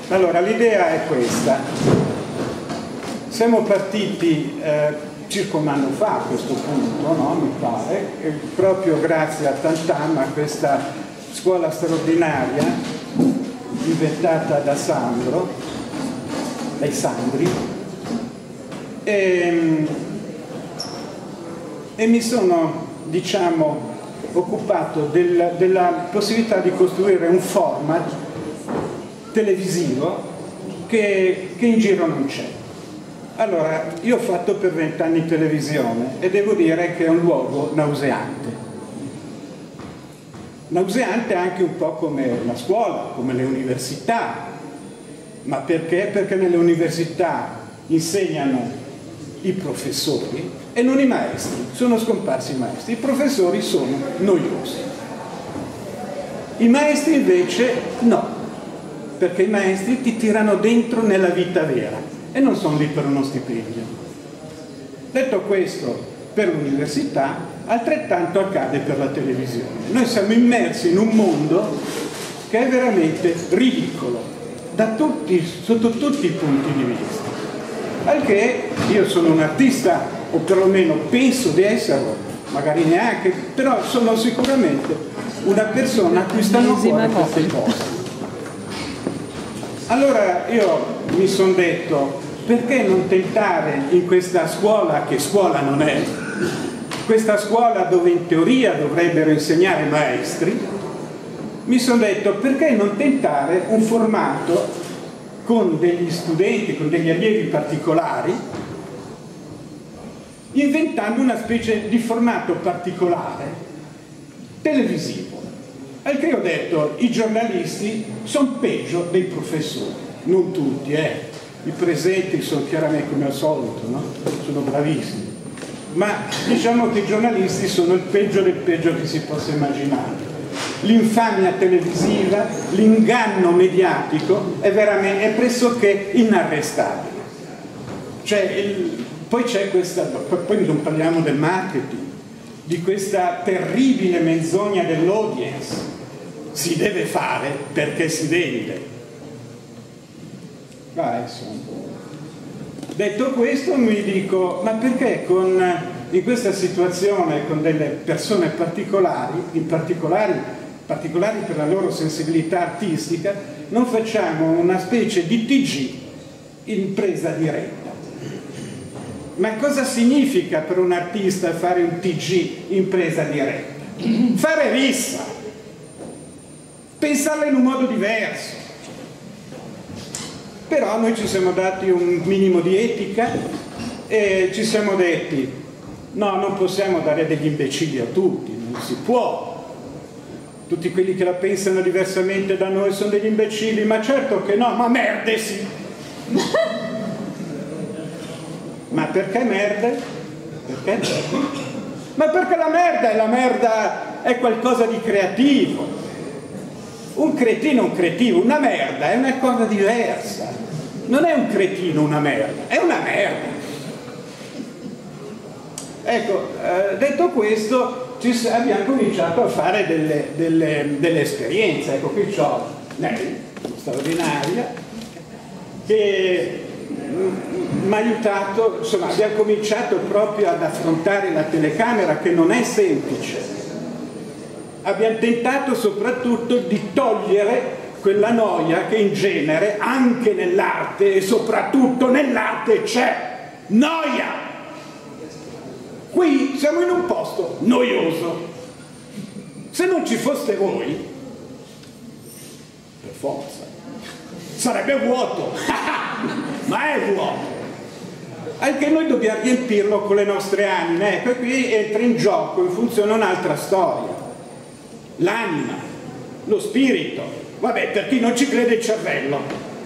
Allora, l'idea è questa. Siamo partiti circa un anno fa a questo punto, no? Mi pare, proprio grazie a Tantam, a questa scuola straordinaria inventata da Sandro, dai Sandri, e mi sono, diciamo, occupato della possibilità di costruire un format televisivo che in giro non c'è. Allora, io ho fatto per 20 anni televisione e devo dire che è un luogo nauseante. Nauseante anche un po' come la scuola, come le università. Ma perché? Perché nelle università insegnano i professori e non i maestri. Sono scomparsi i maestri. I professori sono noiosi. I maestri invece no, perché i maestri ti tirano dentro nella vita vera e non sono lì per uno stipendio. Detto questo, per l'università, altrettanto accade per la televisione. Noi siamo immersi in un mondo che è veramente ridicolo, sotto tutti i punti di vista. Al che io sono un artista, o perlomeno penso di esserlo, magari neanche, però sono sicuramente una persona a cui stanno a cuore queste cose. Allora io mi sono detto, perché non tentare in questa scuola, che scuola non è, questa scuola dove in teoria dovrebbero insegnare maestri, mi sono detto, perché non tentare un formato con degli studenti, con degli allievi particolari, inventando una specie di formato particolare televisivo. Al che ho detto, i giornalisti sono peggio dei professori, non tutti, i presenti sono chiaramente come al solito, no? Sono bravissimi, ma diciamo che i giornalisti sono il peggio del peggio che si possa immaginare. L'infamia televisiva, l'inganno mediatico è pressoché inarrestabile. Poi c'è questa, poi non parliamo del marketing, di questa terribile menzogna dell'audience. Si deve fare perché si vende. Detto questo mi dico, ma perché in questa situazione con delle persone particolari, particolari per la loro sensibilità artistica, non facciamo una specie di TG in presa diretta? Ma cosa significa per un artista fare un TG in presa diretta? Fare rissa, pensarla in un modo diverso. Però noi ci siamo dati un minimo di etica e ci siamo detti, no, non possiamo dare degli imbecilli a tutti, non si può. Tutti quelli che la pensano diversamente da noi sono degli imbecilli, ma certo che no, ma merde sì. Ma perché merde? Perché? Ma perché la merda è qualcosa di creativo. Un cretino è un cretino, una merda è una cosa diversa. Non è un cretino una merda, è una merda. Ecco, detto questo, abbiamo cominciato a fare delle esperienze. Ecco, qui c'ho lei, straordinaria, che mi ha aiutato, insomma, abbiamo cominciato proprio ad affrontare la telecamera, che non è semplice. Abbiamo tentato soprattutto di togliere quella noia che in genere anche nell'arte e soprattutto nell'arte c'è. Noia! Qui siamo in un posto noioso. Se non ci foste voi, per forza, sarebbe vuoto. Ma è vuoto. Anche noi dobbiamo riempirlo con le nostre anime. Ecco, qui entra in gioco, in funzione un'altra storia. L'anima, lo spirito, vabbè, per chi non ci crede il cervello.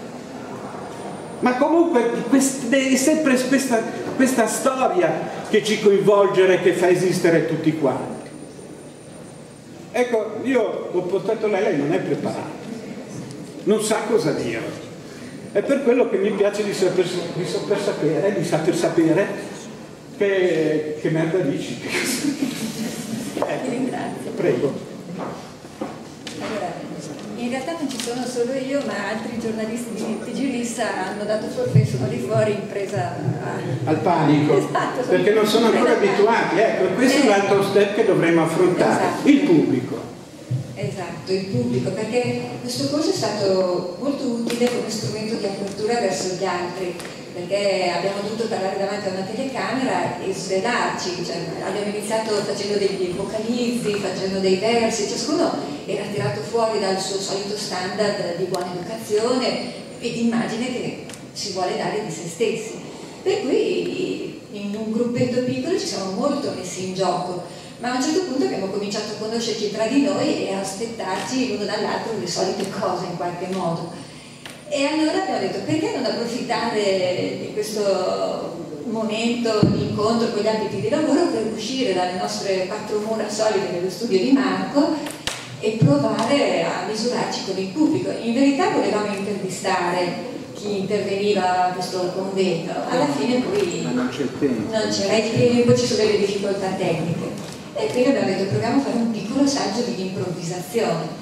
Ma comunque è sempre questa storia che ci coinvolge e che fa esistere tutti quanti. Ecco, io ho portato lei non è preparata, non sa cosa dire. È per quello che mi piace di saper sapere che merda dici. Ti ringrazio. Prego. Allora, in in realtà non ci sono solo io, ma altri giornalisti di TG Lissa hanno dato forfè, sono lì fuori in presa al panico, esatto, perché non sono ancora abituati. Ecco, questo è un altro step che dovremmo affrontare, esatto. Il pubblico. Esatto, il pubblico, perché questo corso è stato molto utile come strumento di apertura verso gli altri, perché abbiamo dovuto parlare davanti a una telecamera e svelarci, cioè, abbiamo iniziato facendo degli vocalizzi, facendo dei versi, ciascuno era tirato fuori dal suo solito standard di buona educazione e di immagine che si vuole dare di se stessi. Per cui in un gruppetto piccolo ci siamo molto messi in gioco, ma a un certo punto abbiamo cominciato a conoscerci tra di noi e a aspettarci l'uno dall'altro le solite cose in qualche modo. E allora abbiamo detto, perché non approfittare di questo momento di incontro con gli ambiti di lavoro per uscire dalle nostre quattro mura solite dello studio di Marco e provare a misurarci con il pubblico. In verità volevamo intervistare chi interveniva a questo convegno, alla fine poi non c'era il tempo, ci sono delle difficoltà tecniche. E quindi abbiamo detto, proviamo a fare un piccolo saggio di improvvisazione.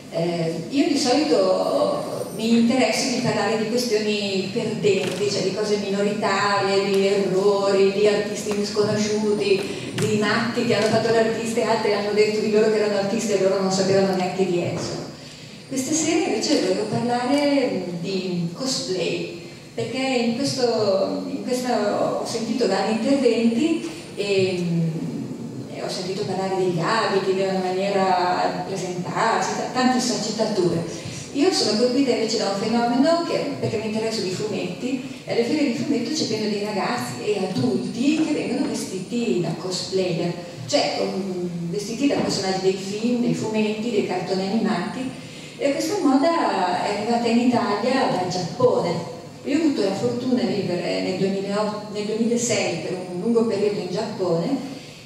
Io di solito mi interesso di parlare di questioni perdenti, cioè di cose minoritarie, di errori, di artisti misconosciuti, di matti che hanno fatto l'artista e altri hanno detto di loro che erano artisti e loro non sapevano neanche di esso. Questa sera invece volevo parlare di cosplay, perché in questo ho sentito vari interventi e ho sentito parlare degli abiti, di una maniera di presentarsi, tante sfaccettature. Io sono colpita invece da un fenomeno perché mi interesso di fumetti, e alle fiere di fumetto c'è pieno di ragazzi e adulti che vengono vestiti da cosplayer, cioè vestiti da personaggi dei film, dei fumetti, dei cartoni animati, e questa moda è arrivata in Italia dal Giappone. Io ho avuto la fortuna di vivere nel 2006 per un lungo periodo in Giappone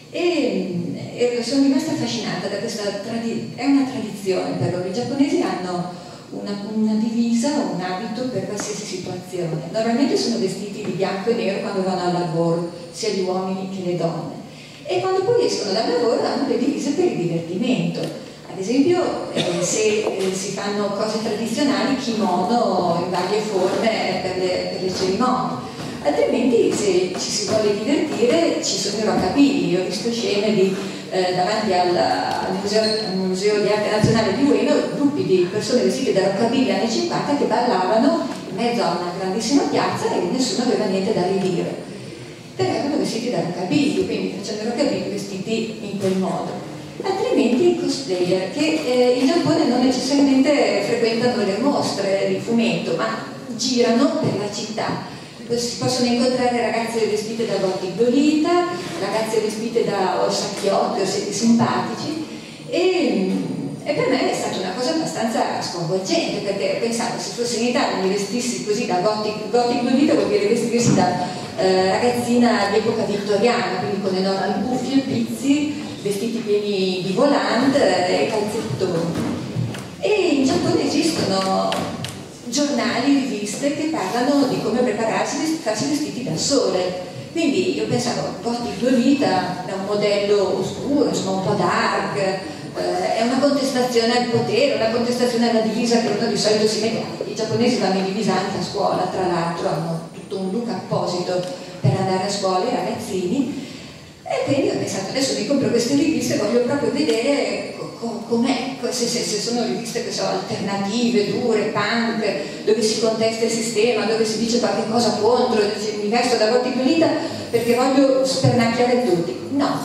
e sono rimasta affascinata da questa è una tradizione per loro. I giapponesi hanno una divisa, un abito per qualsiasi situazione. Normalmente sono vestiti di bianco e nero quando vanno al lavoro, sia gli uomini che le donne. E quando poi escono dal lavoro hanno le divise per il divertimento. Ad esempio, se si fanno cose tradizionali, kimono in varie forme per le cerimonie. Altrimenti, se ci si vuole divertire, ci sono i rockabilly. Io ho visto scene davanti al Museo di Arte Nazionale di Ueno, gruppi di persone vestite da rockabilly anni 50 che ballavano in mezzo a una grandissima piazza e nessuno aveva niente da ridire. Perché erano vestiti da rockabilly, quindi facendo rockabilly vestiti in quel modo. Altrimenti i cosplayer, che in Giappone non necessariamente frequentano le mostre di fumetto, ma girano per la città. Si possono incontrare ragazze vestite da Gothic Lolita, ragazze vestite da Orsacchiotti o seti simpatici, e per me è stata una cosa abbastanza sconvolgente, perché pensavo, se fossi in Italia mi vestissi così da Gothic Lolita vuol dire vestirsi da ragazzina di epoca vittoriana, quindi con enormi cuffie e pizzi, vestiti pieni di volant e calzettoni. E in Giappone esistono giornali, riviste che parlano di come prepararsi e farsi vestiti da sole. Quindi io pensavo, Gothic Lolita è un modello oscuro, insomma un po' dark, è una contestazione al potere, una contestazione alla divisa che uno di solito si mette. I giapponesi vanno in divisa anche a scuola, tra l'altro hanno tutto un look apposito per andare a scuola, i ragazzini. E quindi ho pensato, adesso mi compro queste riviste e voglio proprio vedere com'è, se sono riviste che sono alternative, dure, punk, dove si contesta il sistema, dove si dice qualche cosa contro, mi vesto da Gothic Lolita perché voglio spernacchiare tutti. No,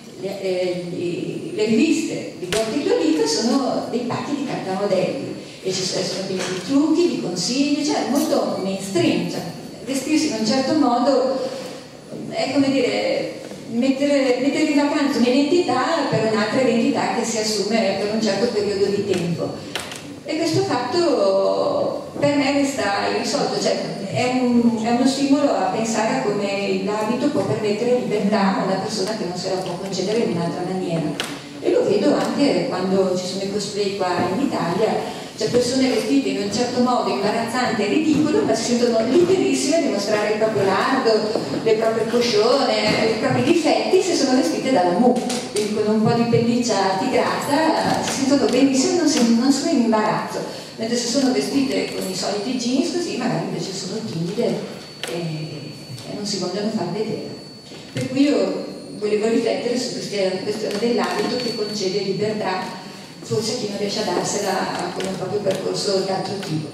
le riviste di Gothic Lolita sono dei pacchi di cartamodelli e ci sono pieni di trucchi, di consigli, cioè molto mainstream, cioè, vestirsi in un certo modo è come dire mettere in vacanza un'identità per un'altra identità che si assume per un certo periodo di tempo. E questo fatto per me resta irrisolto, cioè è uno stimolo a pensare a come l'abito può permettere libertà a una persona che non se la può concedere in un'altra maniera. E lo vedo anche quando ci sono i cosplay qua in Italia, cioè persone vestite in un certo modo imbarazzante e ridicolo, ma si sentono liberissime di mostrare il proprio lardo, le proprie coscione, i propri difetti se sono vestite dalla mu. Quindi con un po' di pelliccia tirata si sentono benissimo, non sono in imbarazzo, mentre se sono vestite con i soliti jeans così magari invece sono timide e non si vogliono far vedere. Per cui io volevo riflettere su questa questione dell'abito che concede libertà forse a chi non riesce a darsela con un proprio percorso d'altro tipo.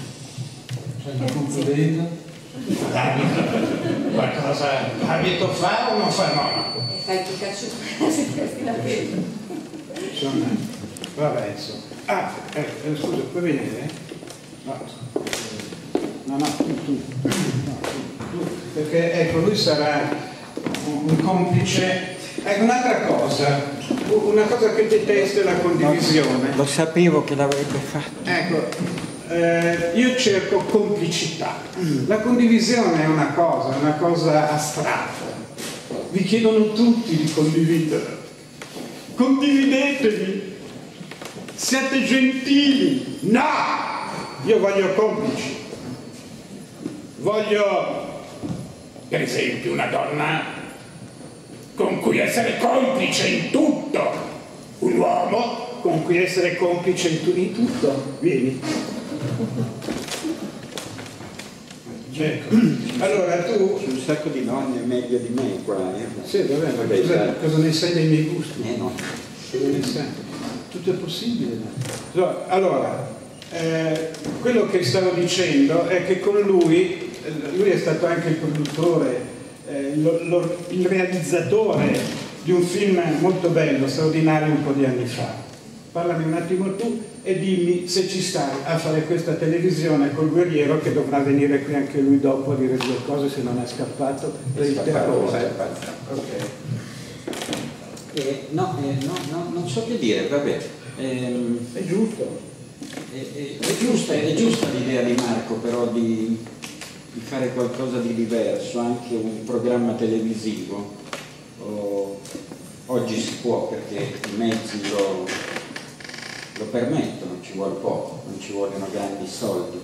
Qualcosa abito fa o non fa monaco? Fai il tuo cacciuto, se ti resti la pelle. Insomma, vabbè, insomma. Scusa, puoi venire? No, tu. Perché ecco, lui sarà un complice. Ecco, un'altra cosa, una cosa che detesto è la condivisione. Lo sapevo che l'avrebbe fatto. Ecco, io cerco complicità. La condivisione è una cosa astratta. Vi chiedono tutti di condividere. Condividetevi. Siate gentili. No! Io voglio complici. Voglio, per esempio, una donna con cui essere complice in tutto. Un uomo con cui essere complice in tutto. Vieni. Ecco. Allora tu... C'è un sacco di donne meglio di me qua. Sì, vabbè, ma cosa ne sai dei miei gusti? No. Cosa ne sai? Tutto è possibile. Allora, quello che stavo dicendo è che con lui è stato anche il produttore, il realizzatore di un film molto bello, straordinario, un po' di anni fa. Parlami un attimo tu e dimmi se ci stai a fare questa televisione col guerriero, che dovrà venire qui anche lui dopo a dire due cose se non è scappato per il terrore. Ok. No, non so che dire, vabbè. È giusto. È giusta l'idea di Marco, però di fare qualcosa di diverso, anche un programma televisivo. Oggi si può perché i mezzi lo permettono, ci vuole poco, non ci vogliono grandi soldi.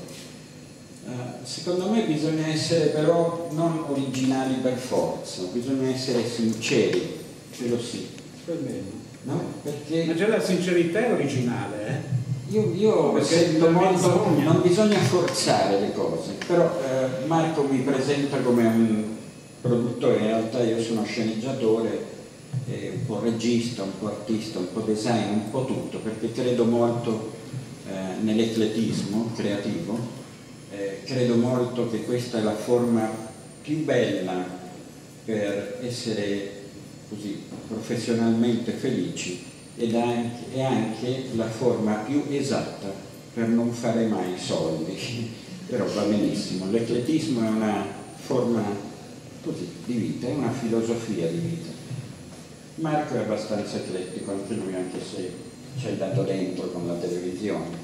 Secondo me bisogna essere però non originali per forza, bisogna essere sinceri, quello sì. No? Perché Ma già la sincerità è originale, Io sento molto, non bisogna forzare le cose, però Marco mi presenta come un produttore, in realtà io sono sceneggiatore, un po' regista, un po' artista, un po' design, un po' tutto, perché credo molto nell'ecletismo creativo, credo molto che questa è la forma più bella per essere così professionalmente felici ed è anche la forma più esatta per non fare mai soldi, però va benissimo. L'ecletismo è una forma così di vita, è una filosofia di vita. Marco è abbastanza eclettico, anche lui, anche se ci è andato dentro con la televisione.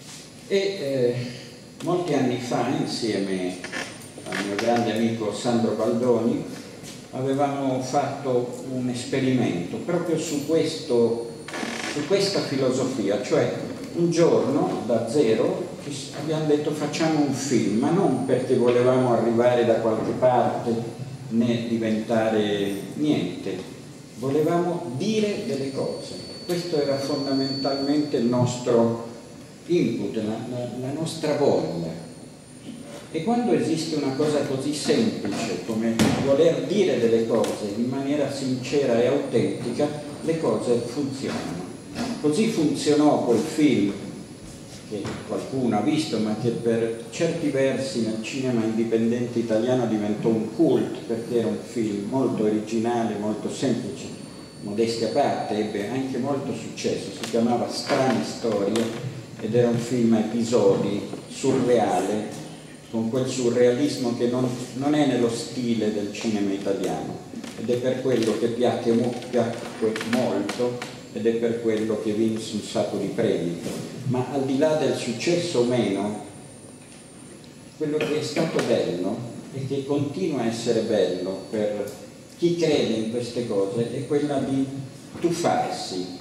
E molti anni fa, insieme al mio grande amico Sandro Baldoni, avevamo fatto un esperimento proprio su questa filosofia, cioè un giorno da zero abbiamo detto facciamo un film, ma non perché volevamo arrivare da qualche parte né diventare niente, volevamo dire delle cose. Questo era fondamentalmente il nostro input, la nostra voglia. E quando esiste una cosa così semplice come voler dire delle cose in maniera sincera e autentica, le cose funzionano. Così funzionò quel film che qualcuno ha visto, ma che per certi versi nel cinema indipendente italiano diventò un cult, perché era un film molto originale, molto semplice, modestia a parte, ebbe anche molto successo, si chiamava Strane Storie ed era un film a episodi surreale, con quel surrealismo che non è nello stile del cinema italiano, ed è per quello che piacque molto ed è per quello che vinse un sacco di premi. Ma al di là del successo o meno, quello che è stato bello e che continua a essere bello per chi crede in queste cose è quella di tuffarsi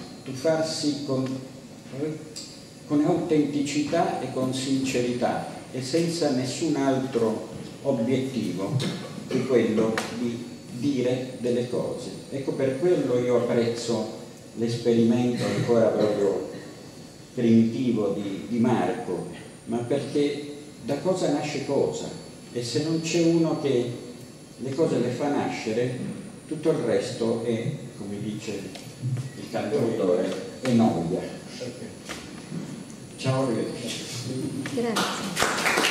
con autenticità e con sincerità e senza nessun altro obiettivo che quello di dire delle cose. Ecco, per quello io apprezzo l'esperimento ancora proprio primitivo di Marco, ma perché da cosa nasce cosa, e se non c'è uno che le cose le fa nascere, tutto il resto è, come dice il cantautore, è noia. Ciao, arrivederci. Grazie.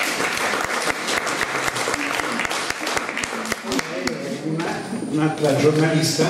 Un'altra giornalista,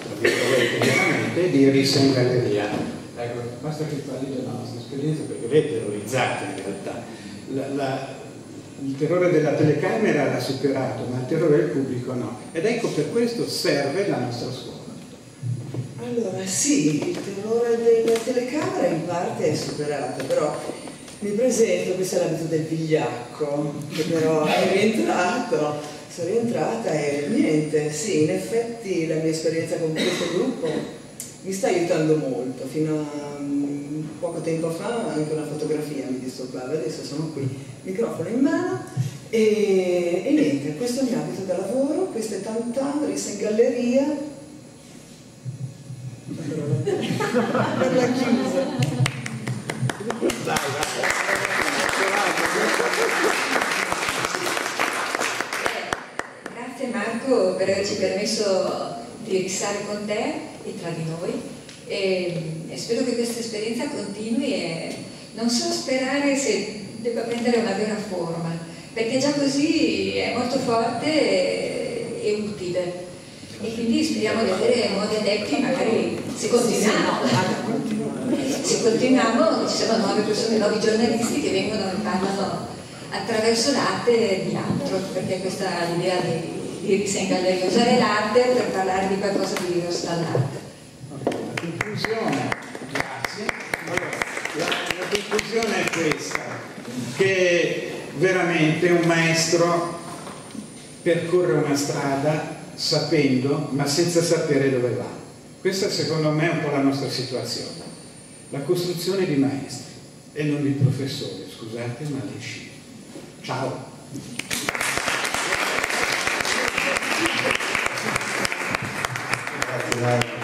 di Rissa in Galleria. Ecco, basta che parli della nostra esperienza, perché lei è terrorizzata in realtà. Il terrore della telecamera l'ha superato, ma il terrore del pubblico no. Ed ecco, per questo serve la nostra scuola. Allora, sì, il terrore della telecamera in parte è superato, però mi presento, questo è l'abito del vigliacco, che però è rientrato. Sono rientrata e niente, sì, in effetti la mia esperienza con questo gruppo mi sta aiutando molto. Fino a poco tempo fa anche una fotografia mi disturbava, adesso sono qui, microfono in mano e niente, questo è il mio abito da lavoro, questo è Tantan, Rissa in Galleria. Per la chiusa. Grazie Marco per averci permesso di rissare con te e tra di noi e spero che questa esperienza continui e non so sperare se debba prendere una vera forma, perché già così è molto forte e utile e quindi speriamo di avere nuovi adepti, magari se continuiamo, ci sono nuove persone, nuovi giornalisti che vengono e parlano attraverso l'arte di altro, perché questa è l'idea di Rissa in Galleria, usare l'arte per parlare di qualcosa di diverso dall'arte. La conclusione, grazie. Allora, la conclusione è questa, che veramente un maestro percorre una strada sapendo, ma senza sapere dove va. Questa secondo me è un po' la nostra situazione. La costruzione di maestri e non di professori, scusate, ma di sci. Ciao. Grazie.